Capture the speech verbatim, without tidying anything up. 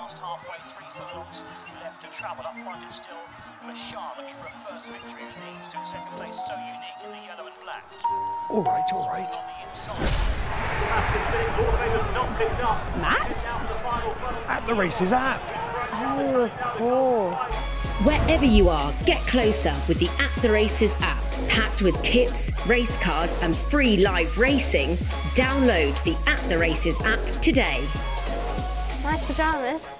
last halfway, three furlongs left to travel. Up front it's still Bashar looking for a first victory. He needs to. Second place so unique in the yellow and black. All right, all right. On the inside. Matt? At the races app. Oh, of course. Wherever you are, get closer with the At the Races app. Packed with tips, race cards and free live racing. Download the At the Races app today. Nice pyjamas.